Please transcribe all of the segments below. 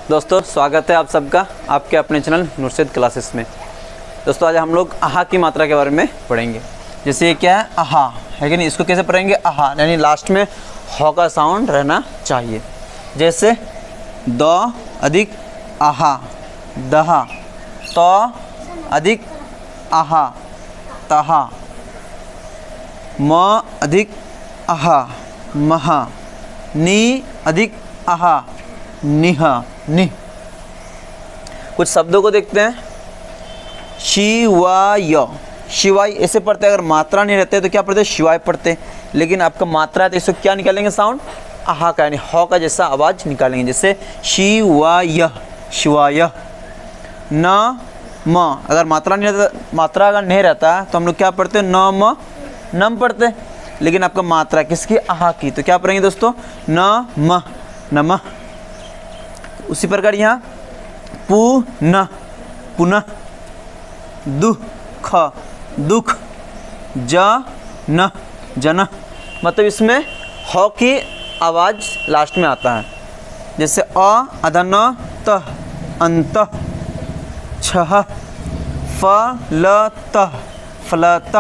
दोस्तों स्वागत है आप सबका आपके अपने चैनल नुरशद क्लासेस में। दोस्तों आज हम लोग आहा की मात्रा के बारे में पढ़ेंगे। जैसे ये क्या है, आहा है कि नहीं, इसको कैसे पढ़ेंगे, आहा यानी लास्ट में ह का साउंड रहना चाहिए। जैसे द अधिक आहा दहा, त अधिक आहा तहा, म अधिक आहा महा, नी अधिक आहा निहा नि। कुछ शब्दों को देखते हैं। शिवाय, शिवाय ऐसे पढ़ते हैं। अगर मात्रा नहीं रहते तो क्या पढ़ते, शिवाय पढ़ते। लेकिन आपका मात्रा है तो इसको क्या निकालेंगे, साउंड आहा का यानी ह का जैसा आवाज निकालेंगे। जैसे शिवाय शिवाय। न म, अगर मात्रा नहीं रहता, मात्रा अगर नहीं रहता तो हम लोग क्या पढ़ते, न म नम पढ़ते। लेकिन आपका मात्रा किसकी, आहा की, तो क्या पढ़ेंगे दोस्तों, न म नमः। उसी प्रकार यहाँ पुनः पुनः, दुख दुख, जन जन, मतलब इसमें ह की आवाज़ लास्ट में आता है। जैसे अधन त अंत, छह फलत फलत,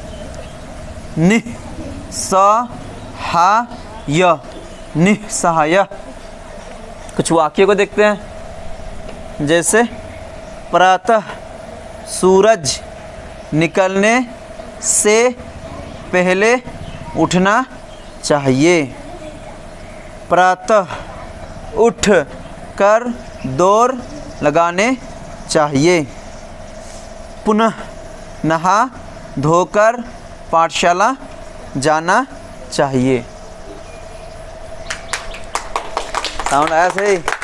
निसहाय निसहाय। कुछ वाक्य को देखते हैं। जैसे प्रातः सूरज निकलने से पहले उठना चाहिए। प्रातः उठ कर दौड़ लगाने चाहिए। पुनः नहा धोकर पाठशाला जाना चाहिए। साउंड आया सही।